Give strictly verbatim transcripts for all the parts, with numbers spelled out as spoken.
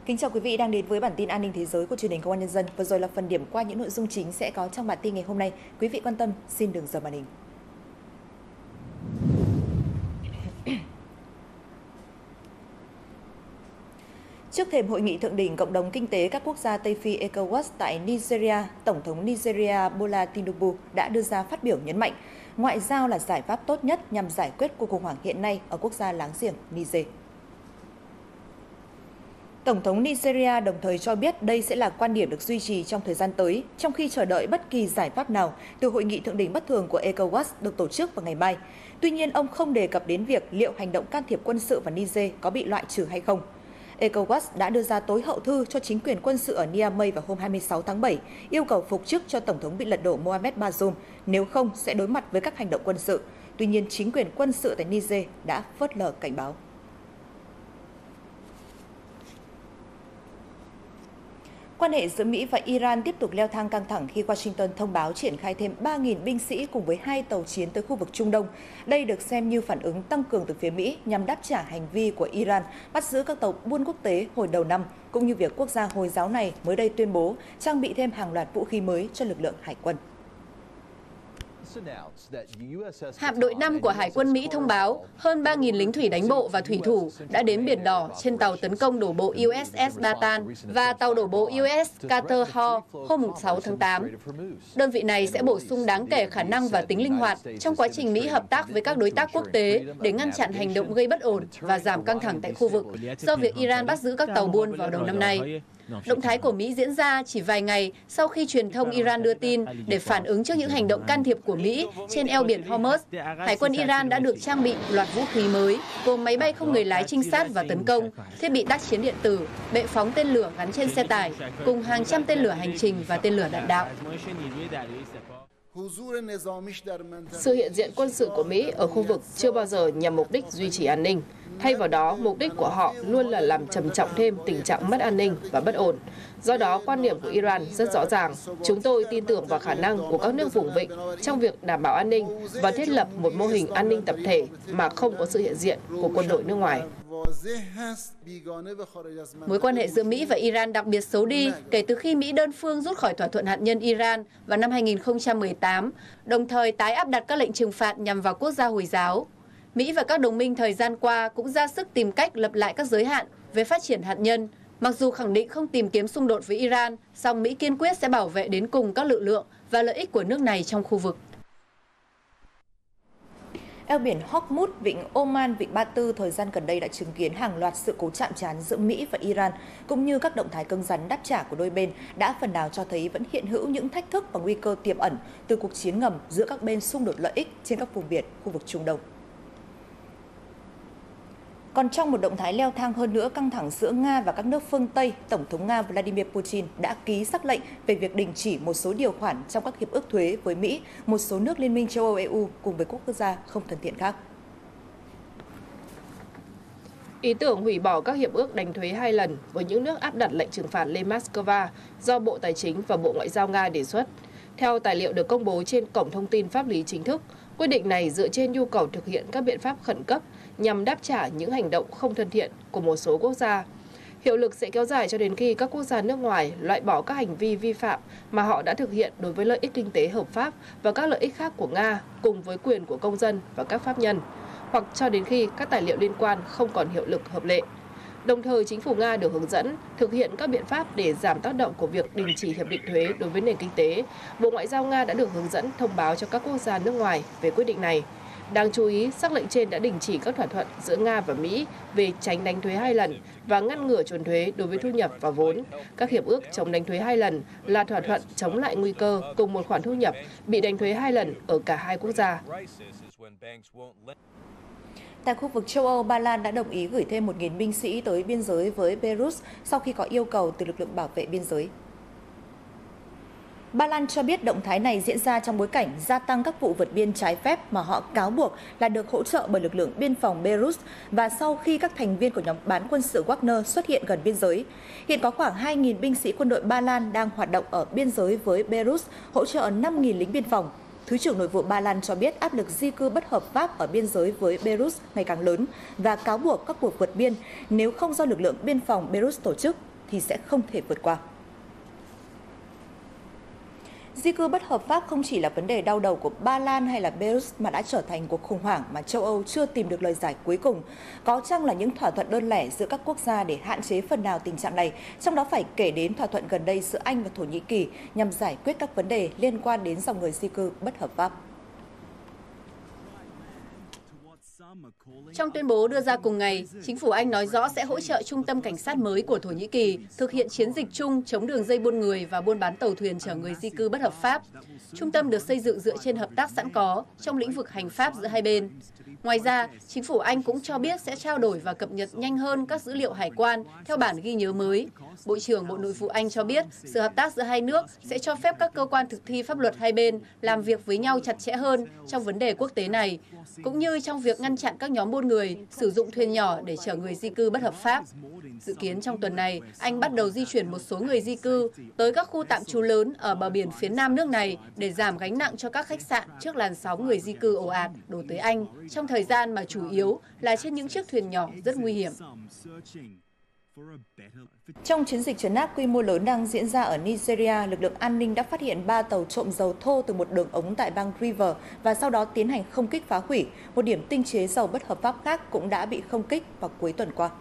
Kính chào quý vị đang đến với bản tin an ninh thế giới của truyền hình Công an Nhân dân. Vừa rồi là phần điểm qua những nội dung chính sẽ có trong bản tin ngày hôm nay. Quý vị quan tâm, xin đừng rời màn hình. Trước thềm hội nghị thượng đỉnh Cộng đồng Kinh tế các quốc gia Tây Phi ECOWAS tại Nigeria, Tổng thống Nigeria Bola Tinubu đã đưa ra phát biểu nhấn mạnh, ngoại giao là giải pháp tốt nhất nhằm giải quyết cuộc khủng hoảng hiện nay ở quốc gia láng giềng Niger. Tổng thống Nigeria đồng thời cho biết đây sẽ là quan điểm được duy trì trong thời gian tới, trong khi chờ đợi bất kỳ giải pháp nào từ hội nghị thượng đỉnh bất thường của ECOWAS được tổ chức vào ngày mai. Tuy nhiên, ông không đề cập đến việc liệu hành động can thiệp quân sự vào Niger có bị loại trừ hay không. ECOWAS đã đưa ra tối hậu thư cho chính quyền quân sự ở Niamey vào hôm hai mươi sáu tháng bảy, yêu cầu phục chức cho Tổng thống bị lật đổ Mohamed Bazoum, nếu không sẽ đối mặt với các hành động quân sự. Tuy nhiên, chính quyền quân sự tại Niger đã phớt lờ cảnh báo. Quan hệ giữa Mỹ và Iran tiếp tục leo thang căng thẳng khi Washington thông báo triển khai thêm ba nghìn binh sĩ cùng với hai tàu chiến tới khu vực Trung Đông. Đây được xem như phản ứng tăng cường từ phía Mỹ nhằm đáp trả hành vi của Iran bắt giữ các tàu buôn quốc tế hồi đầu năm, cũng như việc quốc gia Hồi giáo này mới đây tuyên bố trang bị thêm hàng loạt vũ khí mới cho lực lượng hải quân. Hạm đội năm của Hải quân Mỹ thông báo hơn ba nghìn lính thủy đánh bộ và thủy thủ đã đến Biển Đỏ trên tàu tấn công đổ bộ u ét ét Bataan và tàu đổ bộ u ét Carter Hall hôm sáu tháng tám. Đơn vị này sẽ bổ sung đáng kể khả năng và tính linh hoạt trong quá trình Mỹ hợp tác với các đối tác quốc tế để ngăn chặn hành động gây bất ổn và giảm căng thẳng tại khu vực do việc Iran bắt giữ các tàu buôn vào đầu năm nay. Động thái của Mỹ diễn ra chỉ vài ngày sau khi truyền thông Iran đưa tin để phản ứng trước những hành động can thiệp của Mỹ trên eo biển Hormuz. Hải quân Iran đã được trang bị loạt vũ khí mới, gồm máy bay không người lái trinh sát và tấn công, thiết bị tác chiến điện tử, bệ phóng tên lửa gắn trên xe tải, cùng hàng trăm tên lửa hành trình và tên lửa đạn đạo. Sự hiện diện quân sự của Mỹ ở khu vực chưa bao giờ nhằm mục đích duy trì an ninh. Thay vào đó, mục đích của họ luôn là làm trầm trọng thêm tình trạng mất an ninh và bất ổn. Do đó, quan điểm của Iran rất rõ ràng. Chúng tôi tin tưởng vào khả năng của các nước vùng vịnh trong việc đảm bảo an ninh và thiết lập một mô hình an ninh tập thể mà không có sự hiện diện của quân đội nước ngoài. Mối quan hệ giữa Mỹ và Iran đặc biệt xấu đi kể từ khi Mỹ đơn phương rút khỏi thỏa thuận hạt nhân Iran vào năm hai nghìn không trăm mười tám, đồng thời tái áp đặt các lệnh trừng phạt nhằm vào quốc gia Hồi giáo. Mỹ và các đồng minh thời gian qua cũng ra sức tìm cách lập lại các giới hạn về phát triển hạt nhân. Mặc dù khẳng định không tìm kiếm xung đột với Iran, song Mỹ kiên quyết sẽ bảo vệ đến cùng các lực lượng và lợi ích của nước này trong khu vực. Eo biển Hormuz, vịnh Oman, vịnh Ba Tư thời gian gần đây đã chứng kiến hàng loạt sự cố chạm trán giữa Mỹ và Iran, cũng như các động thái cứng rắn đáp trả của đôi bên đã phần nào cho thấy vẫn hiện hữu những thách thức và nguy cơ tiềm ẩn từ cuộc chiến ngầm giữa các bên xung đột lợi ích trên các vùng biển khu vực Trung Đông. Còn trong một động thái leo thang hơn nữa căng thẳng giữa Nga và các nước phương Tây, Tổng thống Nga Vladimir Putin đã ký sắc lệnh về việc đình chỉ một số điều khoản trong các hiệp ước thuế với Mỹ, một số nước Liên minh châu Âu E U cùng với quốc gia không thân thiện khác. Ý tưởng hủy bỏ các hiệp ước đánh thuế hai lần với những nước áp đặt lệnh trừng phạt lên Moscow do Bộ Tài chính và Bộ Ngoại giao Nga đề xuất. Theo tài liệu được công bố trên cổng thông tin pháp lý chính thức, quyết định này dựa trên nhu cầu thực hiện các biện pháp khẩn cấp nhằm đáp trả những hành động không thân thiện của một số quốc gia. Hiệu lực sẽ kéo dài cho đến khi các quốc gia nước ngoài loại bỏ các hành vi vi phạm mà họ đã thực hiện đối với lợi ích kinh tế hợp pháp và các lợi ích khác của Nga cùng với quyền của công dân và các pháp nhân, hoặc cho đến khi các tài liệu liên quan không còn hiệu lực hợp lệ. Đồng thời, chính phủ Nga được hướng dẫn thực hiện các biện pháp để giảm tác động của việc đình chỉ hiệp định thuế đối với nền kinh tế. Bộ Ngoại giao Nga đã được hướng dẫn thông báo cho các quốc gia nước ngoài về quyết định này. Đáng chú ý, sắc lệnh trên đã đình chỉ các thỏa thuận giữa Nga và Mỹ về tránh đánh thuế hai lần và ngăn ngừa trốn thuế đối với thu nhập và vốn. Các hiệp ước chống đánh thuế hai lần là thỏa thuận chống lại nguy cơ cùng một khoản thu nhập bị đánh thuế hai lần ở cả hai quốc gia. Tại khu vực châu Âu, Ba Lan đã đồng ý gửi thêm một nghìn binh sĩ tới biên giới với Belarus sau khi có yêu cầu từ lực lượng bảo vệ biên giới. Ba Lan cho biết động thái này diễn ra trong bối cảnh gia tăng các vụ vượt biên trái phép mà họ cáo buộc là được hỗ trợ bởi lực lượng biên phòng Belarus và sau khi các thành viên của nhóm bán quân sự Wagner xuất hiện gần biên giới. Hiện có khoảng hai nghìn binh sĩ quân đội Ba Lan đang hoạt động ở biên giới với Belarus, hỗ trợ năm nghìn lính biên phòng. Thứ trưởng Nội vụ Ba Lan cho biết áp lực di cư bất hợp pháp ở biên giới với Belarus ngày càng lớn và cáo buộc các cuộc vượt biên nếu không do lực lượng biên phòng Belarus tổ chức thì sẽ không thể vượt qua. Di cư bất hợp pháp không chỉ là vấn đề đau đầu của Ba Lan hay là Belarus mà đã trở thành cuộc khủng hoảng mà châu Âu chưa tìm được lời giải cuối cùng. Có chăng là những thỏa thuận đơn lẻ giữa các quốc gia để hạn chế phần nào tình trạng này, trong đó phải kể đến thỏa thuận gần đây giữa Anh và Thổ Nhĩ Kỳ nhằm giải quyết các vấn đề liên quan đến dòng người di cư bất hợp pháp. Trong tuyên bố đưa ra cùng ngày, chính phủ Anh nói rõ sẽ hỗ trợ trung tâm cảnh sát mới của Thổ Nhĩ Kỳ thực hiện chiến dịch chung chống đường dây buôn người và buôn bán tàu thuyền chở người di cư bất hợp pháp. Trung tâm được xây dựng dựa trên hợp tác sẵn có trong lĩnh vực hành pháp giữa hai bên. Ngoài ra, chính phủ Anh cũng cho biết sẽ trao đổi và cập nhật nhanh hơn các dữ liệu hải quan theo bản ghi nhớ mới. Bộ trưởng Bộ Nội vụ Anh cho biết sự hợp tác giữa hai nước sẽ cho phép các cơ quan thực thi pháp luật hai bên làm việc với nhau chặt chẽ hơn trong vấn đề quốc tế này, cũng như trong việc ngăn chặn các nhóm buôn người sử dụng thuyền nhỏ để chở người di cư bất hợp pháp. Dự kiến trong tuần này, Anh bắt đầu di chuyển một số người di cư tới các khu tạm trú lớn ở bờ biển phía nam nước này để giảm gánh nặng cho các khách sạn trước làn sóng người di cư ồ ạt đổ tới Anh, trong thời gian mà chủ yếu là trên những chiếc thuyền nhỏ rất nguy hiểm. Trong chiến dịch trấn áp quy mô lớn đang diễn ra ở Nigeria, lực lượng an ninh đã phát hiện ba tàu trộm dầu thô từ một đường ống tại bang Rivers và sau đó tiến hành không kích phá hủy. Một điểm tinh chế dầu bất hợp pháp khác cũng đã bị không kích vào cuối tuần qua.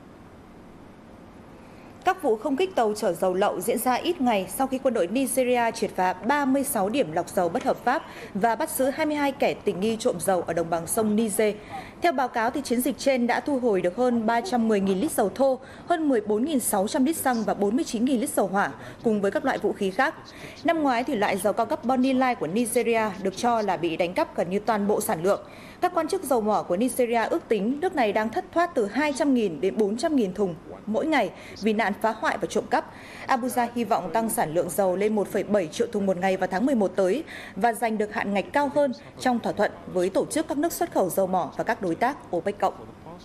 Các vụ không kích tàu chở dầu lậu diễn ra ít ngày sau khi quân đội Nigeria triệt phá ba mươi sáu điểm lọc dầu bất hợp pháp và bắt giữ hai mươi hai kẻ tình nghi trộm dầu ở đồng bằng sông Niger. Theo báo cáo, thì chiến dịch trên đã thu hồi được hơn ba trăm mười nghìn lít dầu thô, hơn mười bốn nghìn sáu trăm lít xăng và bốn mươi chín nghìn lít dầu hỏa, cùng với các loại vũ khí khác. Năm ngoái, thì loại dầu cao cấp Bonny Light của Nigeria được cho là bị đánh cắp gần như toàn bộ sản lượng. Các quan chức dầu mỏ của Nigeria ước tính nước này đang thất thoát từ hai trăm nghìn đến bốn trăm nghìn thùng mỗi ngày vì nạn phá hoại và trộm cắp. Abuja hy vọng tăng sản lượng dầu lên một phẩy bảy triệu thùng một ngày vào tháng mười một tới và giành được hạn ngạch cao hơn trong thỏa thuận với tổ chức các nước xuất khẩu dầu mỏ và các đối tác OPEC cộng.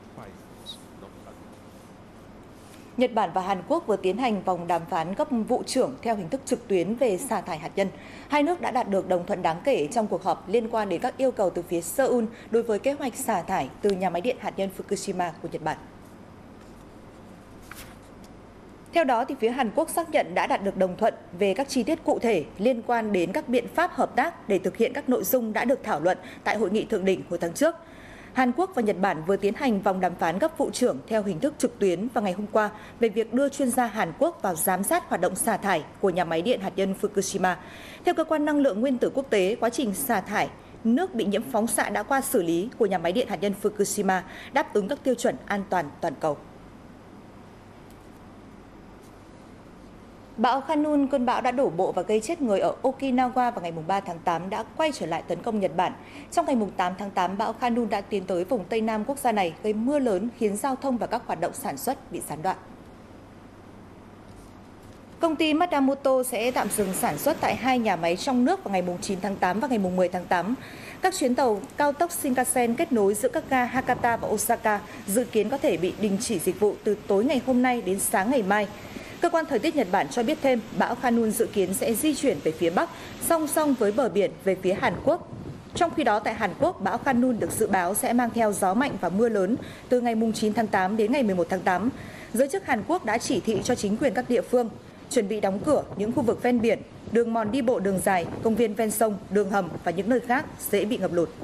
Nhật Bản và Hàn Quốc vừa tiến hành vòng đàm phán cấp vụ trưởng theo hình thức trực tuyến về xả thải hạt nhân. Hai nước đã đạt được đồng thuận đáng kể trong cuộc họp liên quan đến các yêu cầu từ phía Seoul đối với kế hoạch xả thải từ nhà máy điện hạt nhân Fukushima của Nhật Bản. Theo đó, thì phía Hàn Quốc xác nhận đã đạt được đồng thuận về các chi tiết cụ thể liên quan đến các biện pháp hợp tác để thực hiện các nội dung đã được thảo luận tại hội nghị thượng đỉnh hồi tháng trước. Hàn Quốc và Nhật Bản vừa tiến hành vòng đàm phán cấp vụ trưởng theo hình thức trực tuyến vào ngày hôm qua về việc đưa chuyên gia Hàn Quốc vào giám sát hoạt động xả thải của nhà máy điện hạt nhân Fukushima. Theo cơ quan năng lượng nguyên tử quốc tế, quá trình xả thải nước bị nhiễm phóng xạ đã qua xử lý của nhà máy điện hạt nhân Fukushima đáp ứng các tiêu chuẩn an toàn toàn cầu. Bão Khanun, cơn bão đã đổ bộ và gây chết người ở Okinawa vào ngày ba tháng tám, đã quay trở lại tấn công Nhật Bản. Trong ngày tám tháng tám, bão Khanun đã tiến tới vùng Tây Nam quốc gia này, gây mưa lớn khiến giao thông và các hoạt động sản xuất bị gián đoạn. Công ty Madamoto sẽ tạm dừng sản xuất tại hai nhà máy trong nước vào ngày chín tháng tám và ngày mười tháng tám. Các chuyến tàu cao tốc Shinkansen kết nối giữa các ga Hakata và Osaka dự kiến có thể bị đình chỉ dịch vụ từ tối ngày hôm nay đến sáng ngày mai. Cơ quan thời tiết Nhật Bản cho biết thêm, bão Khanun dự kiến sẽ di chuyển về phía Bắc, song song với bờ biển về phía Hàn Quốc. Trong khi đó, tại Hàn Quốc, bão Khanun được dự báo sẽ mang theo gió mạnh và mưa lớn từ ngày chín tháng tám đến ngày mười một tháng tám. Giới chức Hàn Quốc đã chỉ thị cho chính quyền các địa phương chuẩn bị đóng cửa những khu vực ven biển, đường mòn đi bộ đường dài, công viên ven sông, đường hầm và những nơi khác dễ bị ngập lụt.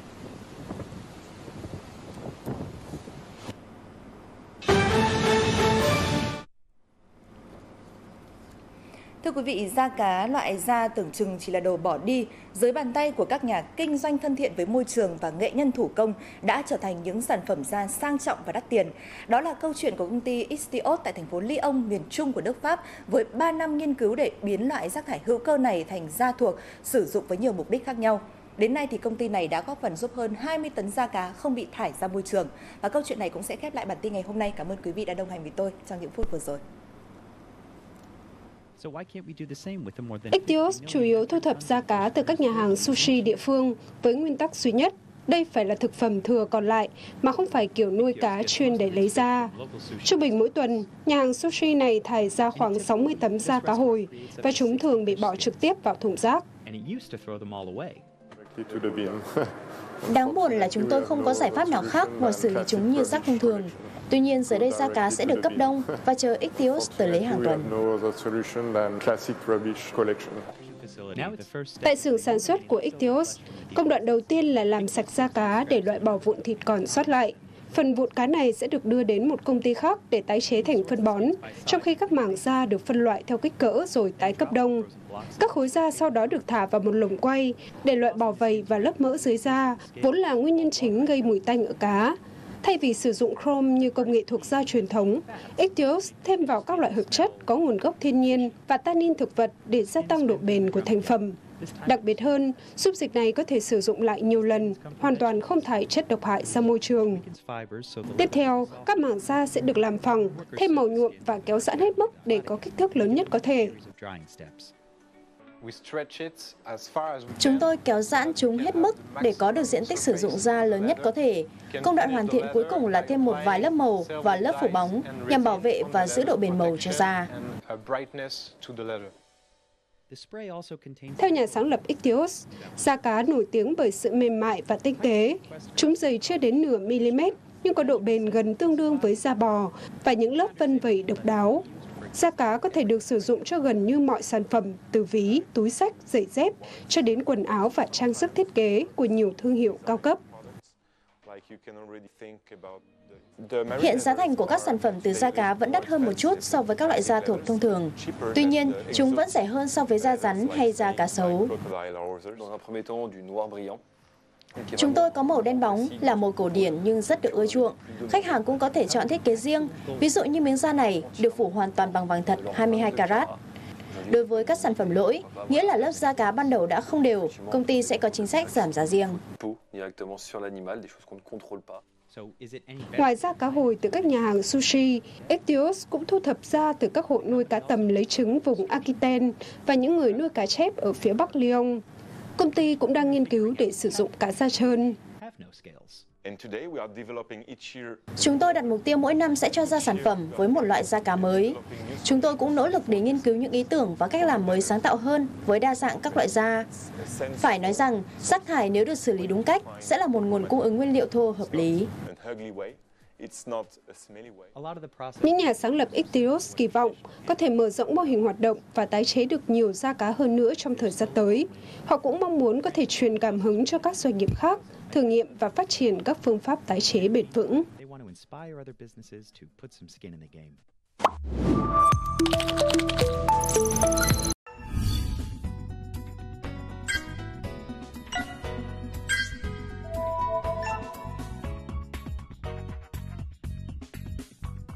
Thưa quý vị, da cá loại da tưởng chừng chỉ là đồ bỏ đi dưới bàn tay của các nhà kinh doanh thân thiện với môi trường và nghệ nhân thủ công đã trở thành những sản phẩm da sang trọng và đắt tiền. Đó là câu chuyện của công ty Istiot tại thành phố Lyon, miền Trung của nước Pháp, với ba năm nghiên cứu để biến loại rác thải hữu cơ này thành da thuộc sử dụng với nhiều mục đích khác nhau. Đến nay thì công ty này đã góp phần giúp hơn hai mươi tấn da cá không bị thải ra môi trường. Và câu chuyện này cũng sẽ khép lại bản tin ngày hôm nay. Cảm ơn quý vị đã đồng hành với tôi trong những phút vừa rồi. Istiot chủ yếu thu thập da cá từ các nhà hàng sushi địa phương với nguyên tắc duy nhất, đây phải là thực phẩm thừa còn lại mà không phải kiểu nuôi cá chuyên để lấy da. Trung bình mỗi tuần, nhà hàng sushi này thải ra khoảng sáu mươi tấn da cá hồi và chúng thường bị bỏ trực tiếp vào thùng rác. Đáng buồn là chúng tôi không có giải pháp nào khác ngoài xử lý chúng như rác thông thường. Tuy nhiên, giờ đây da cá sẽ được cấp đông và chờ Ichthyosis tới lấy hàng tuần. Tại xưởng sản xuất của Ichthyosis, công đoạn đầu tiên là làm sạch da cá để loại bỏ vụn thịt còn sót lại. Phần vụn cá này sẽ được đưa đến một công ty khác để tái chế thành phân bón, trong khi các mảng da được phân loại theo kích cỡ rồi tái cấp đông. Các khối da sau đó được thả vào một lồng quay để loại bỏ vầy và lớp mỡ dưới da, vốn là nguyên nhân chính gây mùi tanh ở cá. Thay vì sử dụng chrome như công nghệ thuộc da truyền thống, Ichthyosis thêm vào các loại hợp chất có nguồn gốc thiên nhiên và tannin thực vật để gia tăng độ bền của thành phẩm. Đặc biệt hơn, dung dịch này có thể sử dụng lại nhiều lần, hoàn toàn không thải chất độc hại ra môi trường. Tiếp theo, các mảng da sẽ được làm phẳng, thêm màu nhuộm và kéo giãn hết mức để có kích thước lớn nhất có thể. Chúng tôi kéo giãn chúng hết mức để có được diện tích sử dụng da lớn nhất có thể. Công đoạn hoàn thiện cuối cùng là thêm một vài lớp màu và lớp phủ bóng nhằm bảo vệ và giữ độ bền màu cho da. Theo nhà sáng lập Ichthyosis, da cá nổi tiếng bởi sự mềm mại và tinh tế. Chúng dày chưa đến nửa mm nhưng có độ bền gần tương đương với da bò và những lớp vân vẩy độc đáo. Da cá có thể được sử dụng cho gần như mọi sản phẩm, từ ví, túi xách, giày dép cho đến quần áo và trang sức thiết kế của nhiều thương hiệu cao cấp. Hiện giá thành của các sản phẩm từ da cá vẫn đắt hơn một chút so với các loại da thuộc thông thường. Tuy nhiên, chúng vẫn rẻ hơn so với da rắn hay da cá sấu. Chúng tôi có màu đen bóng, là màu cổ điển nhưng rất được ưa chuộng. Khách hàng cũng có thể chọn thiết kế riêng, ví dụ như miếng da này được phủ hoàn toàn bằng vàng thật hai mươi hai carat. Đối với các sản phẩm lỗi, nghĩa là lớp da cá ban đầu đã không đều, công ty sẽ có chính sách giảm giá riêng. Ngoài da cá hồi từ các nhà hàng sushi, Ichthyosis cũng thu thập da từ các hộ nuôi cá tầm lấy trứng vùng Aquitaine và những người nuôi cá chép ở phía bắc Lyon. Công ty cũng đang nghiên cứu để sử dụng cá da trơn. Chúng tôi đặt mục tiêu mỗi năm sẽ cho ra sản phẩm với một loại da cá mới. Chúng tôi cũng nỗ lực để nghiên cứu những ý tưởng và cách làm mới sáng tạo hơn với đa dạng các loại da. Phải nói rằng, rác thải nếu được xử lý đúng cách sẽ là một nguồn cung ứng nguyên liệu thô hợp lý. Những nhà sáng lập Ichthyosis kỳ vọng có thể mở rộng mô hình hoạt động và tái chế được nhiều da cá hơn nữa trong thời gian tới. Họ cũng mong muốn có thể truyền cảm hứng cho các doanh nghiệp khác, thử nghiệm và phát triển các phương pháp tái chế bền vững.